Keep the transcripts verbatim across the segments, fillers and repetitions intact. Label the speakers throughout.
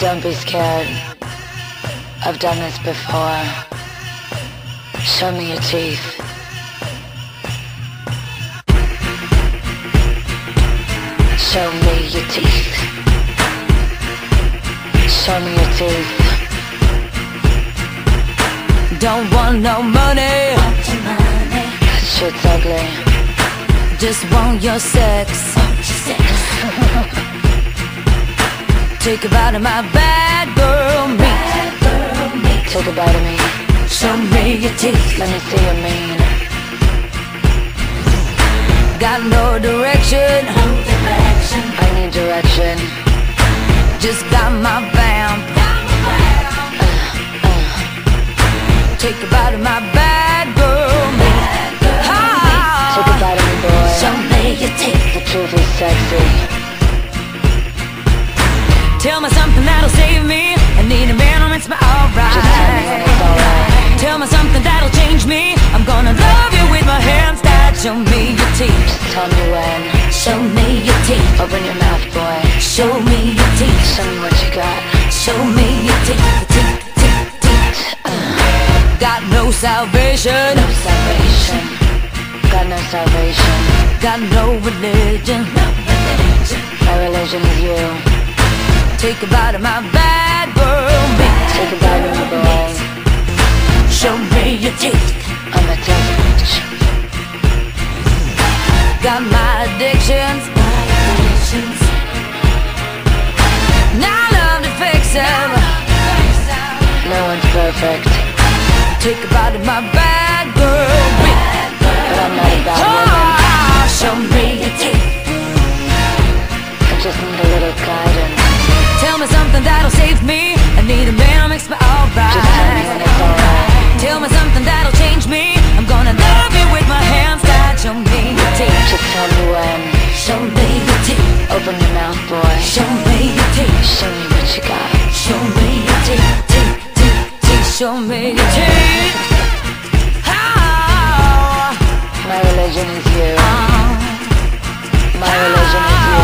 Speaker 1: Don't be scared. I've done this before. Show me your teeth. Show me your teeth. Show me your teeth.
Speaker 2: Don't want no money.
Speaker 1: That shit's ugly.
Speaker 2: Just want your sex. Take a bite of my bad girl meat.
Speaker 1: Take a bite of me.
Speaker 2: Show me your teeth.
Speaker 1: Let me see your mean.
Speaker 2: Got no direction.
Speaker 1: I need direction.
Speaker 2: Just got my vamp.
Speaker 1: uh, uh.
Speaker 2: Take a bite of my bad girl meat.
Speaker 1: Take a bite of me, boy.
Speaker 2: Show me your teeth.
Speaker 1: The truth is sexy.
Speaker 2: Tell me something that'll save me. I need a man who makes me alright.
Speaker 1: Just tell me when it's alright.
Speaker 2: Tell me something that'll change me. I'm gonna love you with my hands tied. Show me your teeth.
Speaker 1: Just tell me when.
Speaker 2: Show me your teeth.
Speaker 1: Open your mouth, boy.
Speaker 2: Show me your teeth.
Speaker 1: Show me what you got.
Speaker 2: Show me your teeth. Teeth, teeth, teeth.
Speaker 1: Uh.
Speaker 2: Got no salvation.
Speaker 1: No salvation. Got no salvation.
Speaker 2: Got no religion. No religion.
Speaker 1: My religion is you.
Speaker 2: Take a bite of my bad girl meat.
Speaker 1: Take a bite of me, boy.
Speaker 2: Show me your teeth.
Speaker 1: I'm a touch.
Speaker 2: Got my addictions. My addictions. Now I love to fix them.
Speaker 1: No one's perfect,
Speaker 2: Take a bite of my bad girl meat.
Speaker 1: but I'm not a bad woman.
Speaker 2: Oh, show me your teeth.
Speaker 1: I just need a little guidance.
Speaker 2: Tell me something that'll save me. I need a man who makes me alright.
Speaker 1: Just tell me when it's alright.
Speaker 2: Tell me something that'll change me. I'm gonna love you with my hands tied. Show me your teeth.
Speaker 1: Just tell me when.
Speaker 2: Show me your teeth.
Speaker 1: Open your mouth, boy.
Speaker 2: Show me your teeth.
Speaker 1: Show me what you got.
Speaker 2: Show me your teeth. Teeth, teeth, teeth. Show me your teeth. Oh,
Speaker 1: My religion is you.
Speaker 2: oh,
Speaker 1: My religion is you.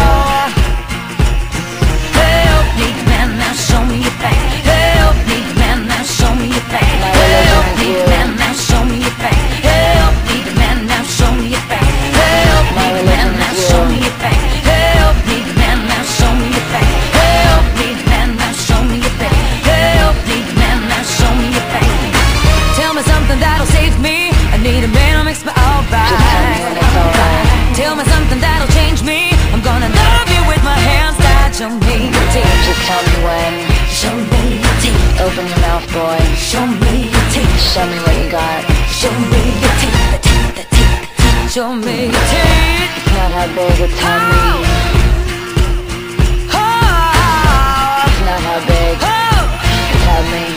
Speaker 2: help me, man, now show me your back. Help me, man, now show me your back.
Speaker 1: My religion
Speaker 2: Help
Speaker 1: is
Speaker 2: me,
Speaker 1: you.
Speaker 2: man, now show me your back. Help me, man, now show me your back. Help
Speaker 1: My
Speaker 2: me, man,
Speaker 1: religion
Speaker 2: now
Speaker 1: is
Speaker 2: show
Speaker 1: you.
Speaker 2: me your back. Help me, man, now show me your back. Help me, man, now show me your back. Help me, man, now show me your back. Tell me something that'll save me. I need a man who makes me alright.
Speaker 1: Just tell me when it's alright.
Speaker 2: Tell me something that'll change me. I'm gonna love you with my hands tied. Show me your teeth.
Speaker 1: Just tell me when.
Speaker 2: Show me your teeth.
Speaker 1: Open your mouth, boy.
Speaker 2: Show me your teeth.
Speaker 1: Show me what you got.
Speaker 2: Show me your teeth. The teeth, the teeth, the teeth. Show me your teeth.
Speaker 1: It's not how big, it's how mean.
Speaker 2: Oh,
Speaker 1: It's not how big,
Speaker 2: oh,
Speaker 1: it's how mean.